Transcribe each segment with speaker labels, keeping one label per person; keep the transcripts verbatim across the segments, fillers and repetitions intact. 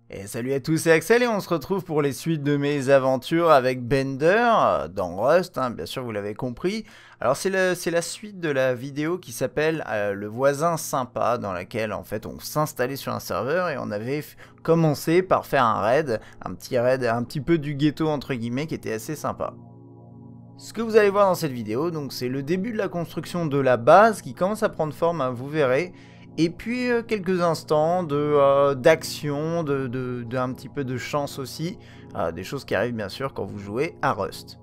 Speaker 1: Et salut à tous, c'est Axel et on se retrouve pour les suites de mes aventures avec Bender euh, dans Rust, hein, bien sûr vous l'avez compris. Alors c'est la, la suite de la vidéo qui s'appelle euh, Le voisin sympa, dans laquelle en fait on s'installait sur un serveur et on avait commencé par faire un raid, un petit raid, un petit peu du ghetto entre guillemets qui était assez sympa. Ce que vous allez voir dans cette vidéo, donc c'est le début de la construction de la base qui commence à prendre forme, hein, vous verrez. Et puis euh, quelques instants de euh, d'action, de, de, de un petit peu de chance aussi, euh, des choses qui arrivent bien sûr quand vous jouez à Rust.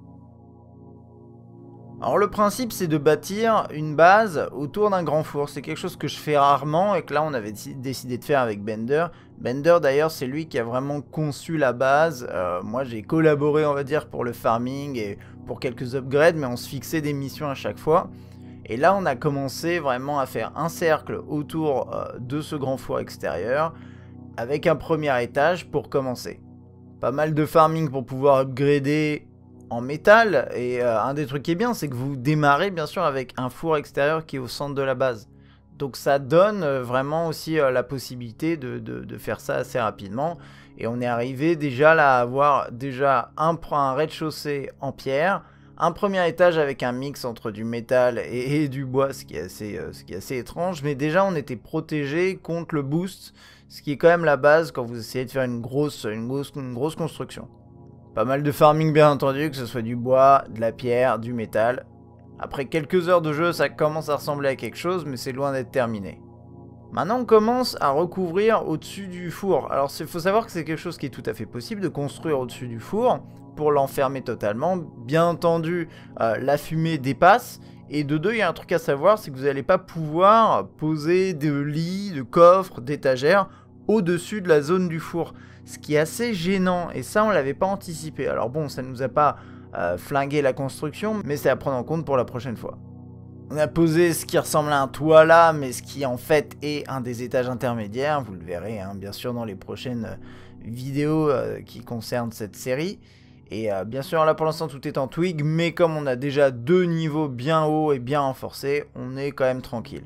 Speaker 1: Alors le principe c'est de bâtir une base autour d'un grand four, c'est quelque chose que je fais rarement et que là on avait décidé de faire avec Bender. Bender d'ailleurs c'est lui qui a vraiment conçu la base, euh, moi j'ai collaboré on va dire pour le farming et pour quelques upgrades mais on se fixait des missions à chaque fois. Et là, on a commencé vraiment à faire un cercle autour euh, de ce grand four extérieur, avec un premier étage pour commencer. Pas mal de farming pour pouvoir upgrader en métal, et euh, un des trucs qui est bien, c'est que vous démarrez bien sûr avec un four extérieur qui est au centre de la base. Donc ça donne euh, vraiment aussi euh, la possibilité de, de, de faire ça assez rapidement. Et on est arrivé déjà là à avoir déjà un, un rez-de-chaussée en pierre, un premier étage avec un mix entre du métal et, et du bois, ce qui, est assez, euh, ce qui est assez étrange. Mais déjà, on était protégé contre le boost, ce qui est quand même la base quand vous essayez de faire une grosse, une grosse, une grosse construction. Pas mal de farming, bien entendu, que ce soit du bois, de la pierre, du métal. Après quelques heures de jeu, ça commence à ressembler à quelque chose, mais c'est loin d'être terminé. Maintenant, on commence à recouvrir au-dessus du four. Alors, il faut savoir que c'est quelque chose qui est tout à fait possible de construire au-dessus du four pour l'enfermer totalement. Bien entendu, euh, la fumée dépasse. Et de deux, il y a un truc à savoir, c'est que vous n'allez pas pouvoir poser de lits, de coffres, d'étagères au-dessus de la zone du four. Ce qui est assez gênant, et ça, on ne l'avait pas anticipé. Alors bon, ça ne nous a pas euh, flingué la construction, mais c'est à prendre en compte pour la prochaine fois. On a posé ce qui ressemble à un toit là, mais ce qui en fait est un des étages intermédiaires. Vous le verrez hein, bien sûr dans les prochaines vidéos euh, qui concernent cette série. Et euh, bien sûr là pour l'instant tout est en twig, mais comme on a déjà deux niveaux bien hauts et bien renforcés, on est quand même tranquille.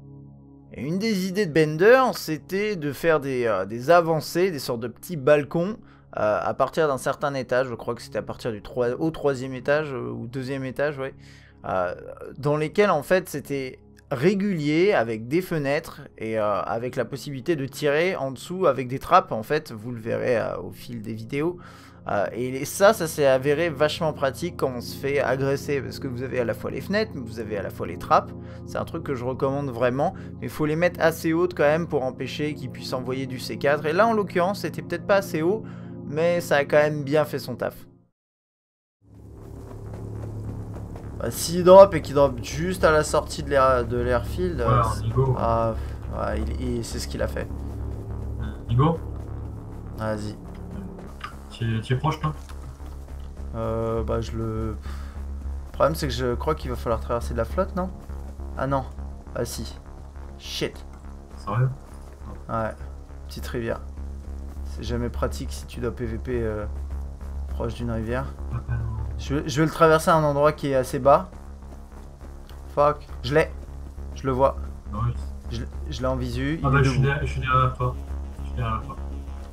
Speaker 1: Et une des idées de Bender, c'était de faire des, euh, des avancées, des sortes de petits balcons, euh, à partir d'un certain étage. Je crois que c'était à partir du trois, au troisième étage, euh, ou deuxième étage, ouais. Euh, dans lesquels en fait c'était régulier avec des fenêtres et euh, avec la possibilité de tirer en dessous avec des trappes en fait, vous le verrez euh, au fil des vidéos. Euh, et ça, ça s'est avéré vachement pratique quand on se fait agresser parce que vous avez à la fois les fenêtres, mais vous avez à la fois les trappes. C'est un truc que je recommande vraiment, mais il faut les mettre assez hautes quand même pour empêcher qu'ils puissent envoyer du C quatre. Et là en l'occurrence c'était peut-être pas assez haut, mais ça a quand même bien fait son taf. Bah, s'il drop et qu'il drop juste à la sortie de l'airfield,
Speaker 2: ouais,
Speaker 1: euh,
Speaker 2: ah,
Speaker 1: ouais, il, il, c'est ce qu'il a fait.
Speaker 2: Nigo,
Speaker 1: vas-y.
Speaker 2: tu es proche toi?
Speaker 1: Euh, bah je le... Le problème c'est que je crois qu'il va falloir traverser de la flotte, non? Ah non. Ah si. Shit.
Speaker 2: Sérieux?
Speaker 1: Ouais. Petite rivière. C'est jamais pratique si tu dois P V P euh, proche d'une rivière. Je, je vais le traverser à un endroit qui est assez bas. Fuck. Je l'ai. Je le vois.
Speaker 2: Nice.
Speaker 1: Je, je l'ai en visu.
Speaker 2: Ah bah je suis, derrière, je suis derrière toi. Je suis derrière toi.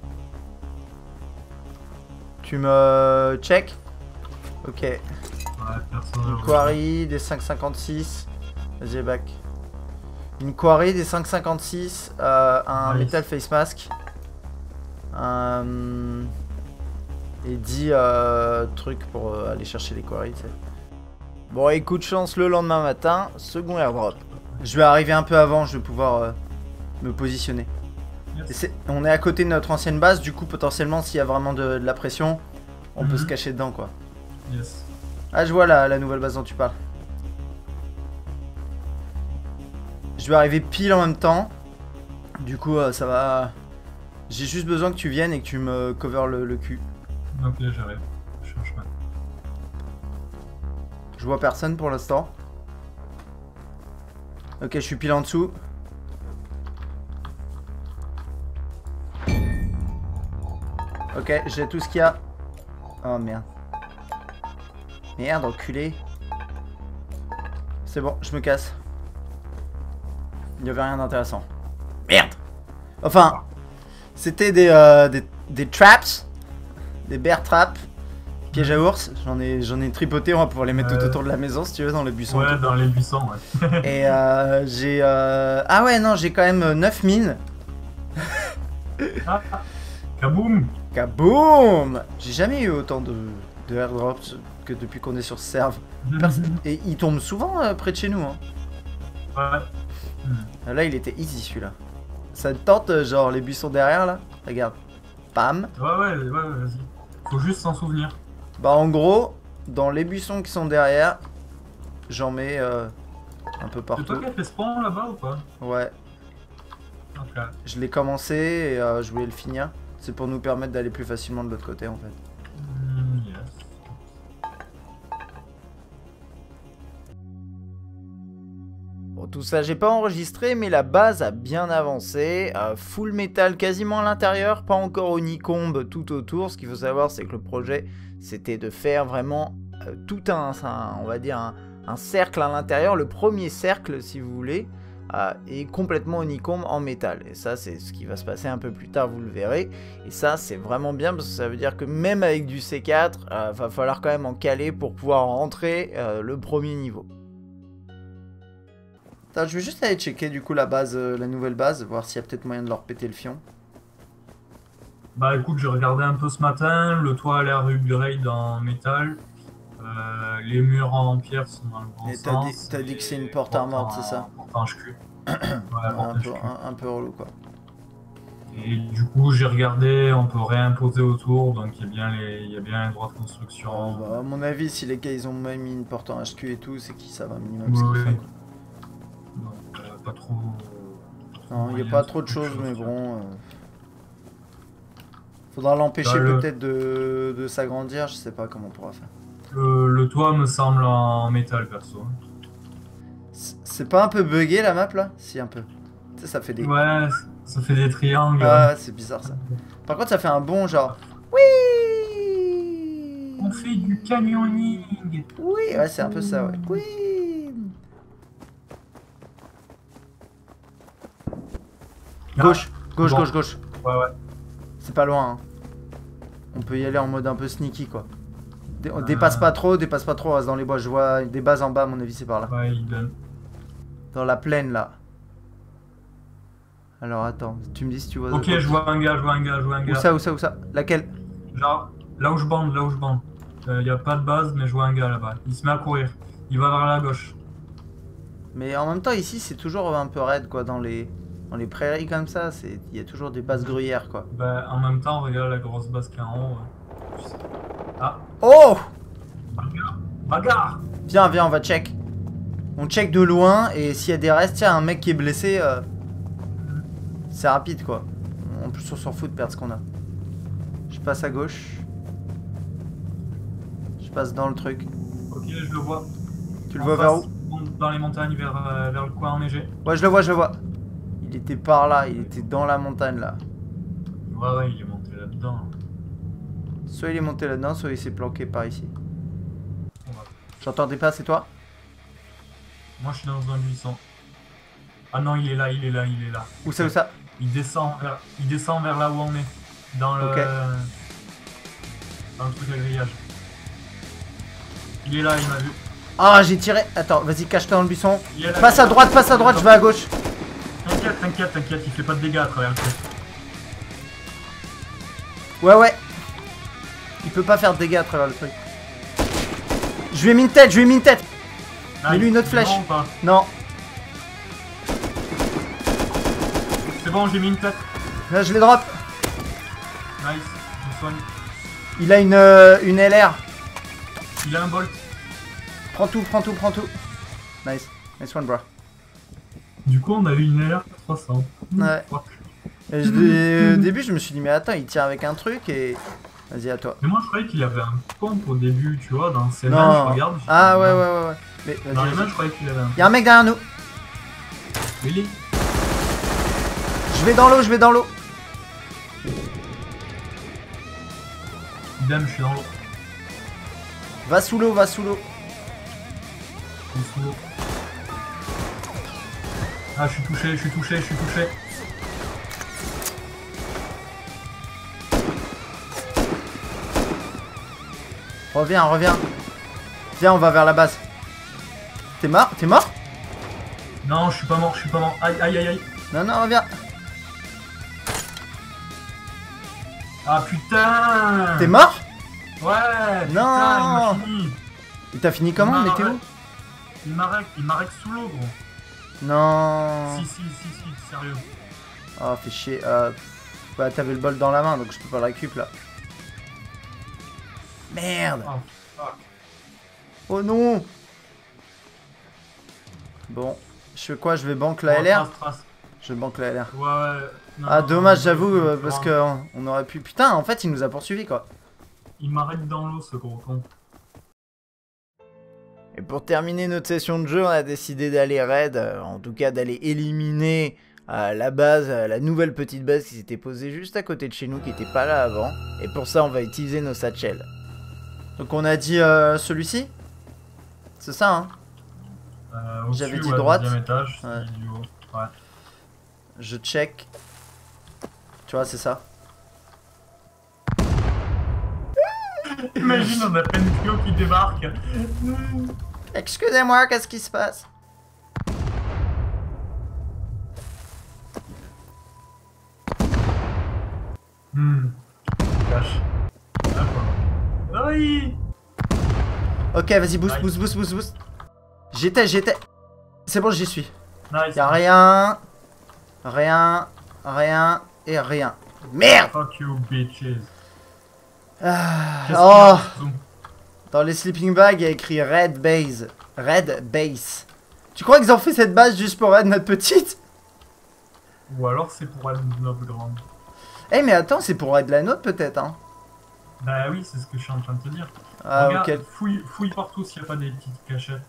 Speaker 1: Tu me check? Ok.
Speaker 2: Ouais, personne.
Speaker 1: Une quarry des cinq cinquante-six. Vas-y, back. Une quarry des cinq cinquante-six. Euh, un nice. Metal face mask. Un... Et dix euh, trucs pour euh, aller chercher les quarries, tu sais. Bon, et coup de chance, le lendemain matin, second airdrop. Je vais arriver un peu avant, je vais pouvoir euh, me positionner. Yes. Est, on est à côté de notre ancienne base, du coup, potentiellement, s'il y a vraiment de, de la pression, on mm-hmm. peut se cacher dedans, quoi.
Speaker 2: Yes.
Speaker 1: Ah, je vois la, la nouvelle base dont tu parles. Je vais arriver pile en même temps. Du coup, euh, ça va... J'ai juste besoin que tu viennes et que tu me cover le, le cul.
Speaker 2: Ok, j'arrive. Je suis en chemin.
Speaker 1: Je vois personne pour l'instant. Ok, je suis pile en dessous. Ok, j'ai tout ce qu'il y a. Oh merde. Merde, enculé. C'est bon, je me casse. Il n'y avait rien d'intéressant. Merde. Enfin, C'était des, euh, des, des traps, des bear traps, pièges à ours. J'en ai, j'en ai tripoté, on va pouvoir les mettre tout
Speaker 2: Euh,
Speaker 1: autour de la maison si tu veux, dans les buissons. et
Speaker 2: Ouais,
Speaker 1: tout.
Speaker 2: dans les buissons, ouais.
Speaker 1: Et euh, j'ai... Euh... Ah ouais, non, j'ai quand même neuf mines.
Speaker 2: Ah, kaboum!
Speaker 1: Kaboum! J'ai jamais eu autant de, de airdrops que depuis qu'on est sur ce serve. Perso- Et ils tombent souvent euh, près de chez nous. Hein.
Speaker 2: Ouais.
Speaker 1: Ah, là, il était easy celui-là. Ça te tente, euh, genre les buissons derrière là? Regarde. Pam.
Speaker 2: Ouais, ouais, ouais, ouais, vas-y. Faut juste s'en souvenir.
Speaker 1: Bah en gros, dans les buissons qui sont derrière, j'en mets euh, un peu
Speaker 2: C'est toi
Speaker 1: partout.
Speaker 2: qui as fait spawn là-bas ou pas?
Speaker 1: Ouais,
Speaker 2: Ok.
Speaker 1: je l'ai commencé et euh, je voulais le finir. C'est pour nous permettre d'aller plus facilement de l'autre côté en fait.
Speaker 2: Mm, yes.
Speaker 1: Bon, tout ça, j'ai pas enregistré, mais la base a bien avancé. Euh, full métal quasiment à l'intérieur, pas encore honeycomb tout autour. Ce qu'il faut savoir, c'est que le projet, c'était de faire vraiment euh, tout un, un, on va dire, un, un cercle à l'intérieur. Le premier cercle, si vous voulez, euh, est complètement honeycomb en métal. Et ça, c'est ce qui va se passer un peu plus tard, vous le verrez. Et ça, c'est vraiment bien, parce que ça veut dire que même avec du C quatre, euh, va falloir quand même en caler pour pouvoir rentrer euh, le premier niveau. Attends, je vais juste aller checker du coup la base, euh, la nouvelle base, voir s'il y a peut-être moyen de leur péter le fion.
Speaker 2: Bah écoute, j'ai regardé un peu ce matin, le toit a l'air upgrade en métal, euh, les murs en pierre sont dans le bon
Speaker 1: Et t'as
Speaker 2: sens.
Speaker 1: dit, t'as dit que c'est une
Speaker 2: et
Speaker 1: porte
Speaker 2: porte
Speaker 1: armorte,
Speaker 2: en-
Speaker 1: c'est ça?
Speaker 2: porte en H Q. Ouais,
Speaker 1: un,
Speaker 2: porte
Speaker 1: peu,
Speaker 2: H Q.
Speaker 1: un, un peu relou quoi.
Speaker 2: Et du coup, j'ai regardé, on peut réimposer autour, donc il y a bien les, il y a bien les droits de construction.
Speaker 1: Oh, bah, à mon avis, si les gars ils ont même mis une porte en H Q et tout, c'est qu'ils savent un minimum
Speaker 2: Oui,
Speaker 1: ce qu'ils
Speaker 2: oui.
Speaker 1: font. Quoi.
Speaker 2: Donc, euh, pas trop.
Speaker 1: Non, il n'y a
Speaker 2: moyen
Speaker 1: pas
Speaker 2: de
Speaker 1: trop de
Speaker 2: trouver
Speaker 1: choses, mais
Speaker 2: tu vois.
Speaker 1: bon. Euh... Faudra l'empêcher
Speaker 2: Bah, le-
Speaker 1: peut-être de, de s'agrandir, je sais pas comment on pourra faire.
Speaker 2: Le, le toit me semble en métal perso.
Speaker 1: C'est c'est pas un peu buggé la map là? Si, un peu. Tu sais, ça fait des.
Speaker 2: Ouais, ça fait des triangles.
Speaker 1: Ah, c'est bizarre ça. Par contre, ça fait un bon genre. Oui!
Speaker 2: On fait du canyoning.
Speaker 1: Oui, ouais, c'est un peu ça, ouais. Oui! Gauche, gauche,
Speaker 2: bon.
Speaker 1: gauche, gauche.
Speaker 2: Ouais, ouais.
Speaker 1: C'est pas loin. Hein. On peut y aller en mode un peu sneaky, quoi. Dé on
Speaker 2: Euh.
Speaker 1: dépasse pas trop, dépasse pas trop, on reste dans les bois. Je vois des bases en bas, à mon avis, c'est par là.
Speaker 2: Ouais, il donne.
Speaker 1: Dans la plaine, là. Alors, attends, tu me dis si tu vois...
Speaker 2: Ok, je vois un gars, je vois un gars, je vois un
Speaker 1: Où
Speaker 2: gars.
Speaker 1: ça, où ça, où ça? Laquelle?
Speaker 2: Genre, là où je bande, là où je bande. Il n'y a pas de base, mais je vois un gars là-bas. Il se met à courir. Il va vers la gauche.
Speaker 1: Mais en même temps, ici, c'est toujours un peu raide, quoi, dans les... Dans les prairies comme ça, il y a toujours des bases gruyères, quoi.
Speaker 2: Bah, en même temps, regarde la grosse base qui est en haut. Ouais. Tu sais. Ah,
Speaker 1: Oh!
Speaker 2: bagarre, bagarre.
Speaker 1: Viens, viens, on va check. On check de loin, et s'il y a des restes, tiens, un mec qui est blessé, euh, c'est rapide, quoi. En plus, on s'en fout de perdre ce qu'on a. Je passe à gauche. Je passe dans le truc.
Speaker 2: Ok, je le vois.
Speaker 1: Tu le
Speaker 2: En
Speaker 1: vois vers
Speaker 2: face,
Speaker 1: où?
Speaker 2: Dans les montagnes, vers, euh, vers le coin enneigé.
Speaker 1: Ouais, je le vois, je le vois. Il était par là, il était dans la montagne, là.
Speaker 2: Ouais, ouais, il est monté là-dedans.
Speaker 1: Soit il est monté là-dedans, soit il s'est planqué par ici.
Speaker 2: On va-
Speaker 1: J'entendais pas, c'est toi?
Speaker 2: Moi, je suis dans un buisson. Ah non, il est là, il est là, il est là.
Speaker 1: Où ça, où ça?
Speaker 2: Il descend vers, il descend vers là où on est. Dans le,
Speaker 1: Ok.
Speaker 2: dans le truc à grillage. Il est là, il m'a vu.
Speaker 1: Ah, j'ai tiré. Attends, vas-y, cache-toi dans le buisson.
Speaker 2: Il est là.
Speaker 1: Passe à droite, passe à droite, je vais à gauche.
Speaker 2: T'inquiète, t'inquiète, t'inquiète, il fait pas de dégâts à travers le truc.
Speaker 1: Ouais, ouais. Il peut pas faire de dégâts à travers le truc. Je lui ai mis une tête, je lui ai mis une tête.
Speaker 2: Ah,
Speaker 1: Mets-lui
Speaker 2: il-
Speaker 1: une autre
Speaker 2: il est
Speaker 1: flèche.
Speaker 2: bon ou pas?
Speaker 1: Non,
Speaker 2: C'est bon, j'ai mis une tête.
Speaker 1: là je les drop.
Speaker 2: Nice, je me soigne.
Speaker 1: Il a une, euh, une L R.
Speaker 2: Il a un bolt.
Speaker 1: Prends tout, prends tout, prends tout. Nice. Nice one, bro.
Speaker 2: Du coup, on a eu une L R trois cents.
Speaker 1: Ouais.
Speaker 2: Fuck.
Speaker 1: Et je- au début, je me suis dit, mais attends, il tire avec un truc et. Vas-y, à toi.
Speaker 2: Mais moi, je croyais qu'il avait un pompe au début, tu vois, dans ses
Speaker 1: Non.
Speaker 2: mains, je regarde. je
Speaker 1: Ah
Speaker 2: dis,
Speaker 1: ouais,
Speaker 2: non.
Speaker 1: ouais, ouais, ouais. Mais
Speaker 2: Dans
Speaker 1: vas-y,
Speaker 2: les mains,
Speaker 1: vas-y.
Speaker 2: je croyais qu'il avait un
Speaker 1: Y'a un mec derrière nous.
Speaker 2: Really?
Speaker 1: Je vais dans l'eau, je vais dans l'eau.
Speaker 2: Idem, je suis dans l'eau.
Speaker 1: Va sous l'eau, va sous l'eau.
Speaker 2: Je suis sous l'eau. Ah, je suis touché, je suis touché, je suis touché.
Speaker 1: Reviens, reviens. Viens, on va vers la base. T'es mort? T'es mort?
Speaker 2: Non, je suis pas mort, je suis pas mort. Aïe, aïe, aïe, aïe.
Speaker 1: Non, non, reviens.
Speaker 2: Ah putain.
Speaker 1: T'es mort?
Speaker 2: Ouais.
Speaker 1: Non.
Speaker 2: Putain, il m'a fini.
Speaker 1: Et t'as fini comment, mais t'es où?
Speaker 2: Il m'arrête, il m'arrête sous l'eau, gros.
Speaker 1: Non.
Speaker 2: Si, si, si, si, sérieux.
Speaker 1: Oh, fait chier. Euh... Bah, t'avais le bol dans la main, donc je peux pas le récup là. Merde.
Speaker 2: Oh, fuck.
Speaker 1: Oh non. Bon, je fais quoi? Je vais banque la
Speaker 2: Oh,
Speaker 1: L R?
Speaker 2: trace, trace.
Speaker 1: Je banque la L R.
Speaker 2: Ouais, ouais. Non,
Speaker 1: Ah,
Speaker 2: non,
Speaker 1: dommage,
Speaker 2: non,
Speaker 1: j'avoue,
Speaker 2: non,
Speaker 1: euh,
Speaker 2: non,
Speaker 1: parce
Speaker 2: non.
Speaker 1: que on aurait pu... Putain, en fait, il nous a poursuivis, quoi.
Speaker 2: Il m'arrête dans l'eau, ce gros con.
Speaker 1: Et pour terminer notre session de jeu, on a décidé d'aller raid, euh, en tout cas d'aller éliminer euh, la base, euh, la nouvelle petite base qui s'était posée juste à côté de chez nous, qui était pas là avant. Et pour ça, on va utiliser nos satchels. Donc on a dit euh, celui-ci? C'est ça, hein?
Speaker 2: Euh,
Speaker 1: J'avais dit
Speaker 2: ouais,
Speaker 1: droite.
Speaker 2: deuxième étage,
Speaker 1: Ouais.
Speaker 2: c'est du haut. Ouais.
Speaker 1: Je check. Tu vois, c'est ça.
Speaker 2: Imagine, on a Penclo qui débarque.
Speaker 1: Excusez-moi, qu'est-ce qui se passe?
Speaker 2: Hmm. Cache. D'accord. Oui.
Speaker 1: Ok, vas-y, boost,
Speaker 2: Nice.
Speaker 1: boost, boost, boost, boost. J'étais, j'étais. C'est bon, j'y suis.
Speaker 2: Nice.
Speaker 1: Y'a rien. Rien. Rien. Et rien. Merde!
Speaker 2: Fuck you, bitches.
Speaker 1: Ah,
Speaker 2: Qu'est-ce
Speaker 1: oh!
Speaker 2: qu'il y a?
Speaker 1: Dans les sleeping bags, il y a écrit Red Base. Red Base. Tu crois qu'ils ont fait cette base juste pour raid notre petite?
Speaker 2: Ou alors c'est pour être notre grande.
Speaker 1: Eh, mais attends, c'est pour raid la nôtre peut-être, hein?
Speaker 2: Bah oui, c'est ce que je suis en train de te dire.
Speaker 1: Ah,
Speaker 2: Regarde,
Speaker 1: ok.
Speaker 2: fouille, fouille partout s'il n'y a pas des petites cachettes.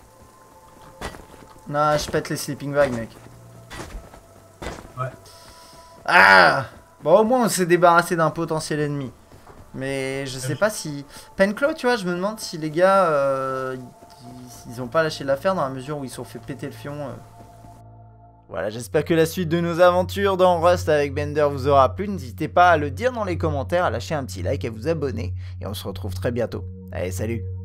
Speaker 1: Non, je pète les sleeping bags, mec.
Speaker 2: Ouais.
Speaker 1: Ah! Bon, au moins, on s'est débarrassé d'un potentiel ennemi. Mais je sais pas si... Penclo, tu vois, je me demande si les gars, euh, ils, ils ont pas lâché l'affaire dans la mesure où ils se sont fait péter le fion. euh. Voilà, j'espère que la suite de nos aventures dans Rust avec Bender vous aura plu. N'hésitez pas à le dire dans les commentaires, à lâcher un petit like, à vous abonner. Et on se retrouve très bientôt. Allez, salut!